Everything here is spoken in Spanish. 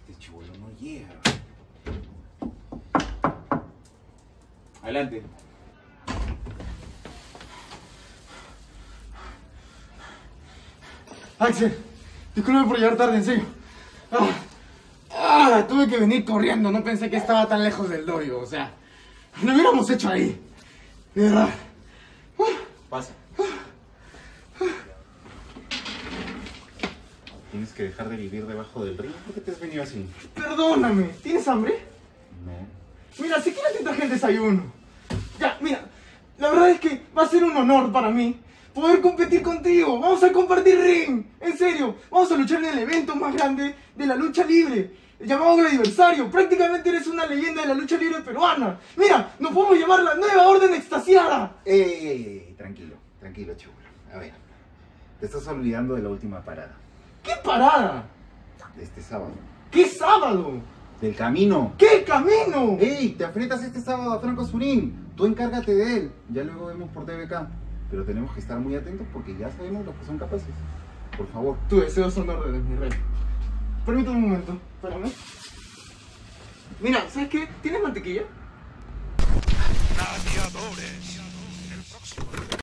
Este chibolo no llega. Adelante. Axel, disculpe por llegar tarde, en serio. Tuve que venir corriendo, no pensé que estaba tan lejos del dojo, o sea, lo hubiéramos hecho ahí. De verdad. Pasa. Tienes que dejar de vivir debajo del río. ¿Por qué te has venido así? Perdóname, ¿tienes hambre? No. Mira, si quieres te traje el desayuno. Ya, mira, la verdad es que va a ser un honor para mí poder competir contigo. Vamos a compartir ring, en serio. Vamos a luchar en el evento más grande de la lucha libre, llamado Gladiversario. Prácticamente eres una leyenda de la lucha libre peruana. Mira, nos podemos llamar la Nueva Orden Extasiada. Tranquilo, tranquilo, chibolo. A ver, te estás olvidando de la última parada. ¿Qué parada? De este sábado. ¿Qué sábado? Del camino. ¿Qué camino? ¡Ey! Te enfrentas este sábado a Franco Azurín. Tú encárgate de él. Ya luego vemos por TVK. Pero tenemos que estar muy atentos porque ya sabemos los que son capaces. Por favor. Tu deseo son órdenes, mi rey. Permítame un momento, espérame. Mira, ¿sabes qué? ¿Tienes mantequilla? Gladiadores. El próximo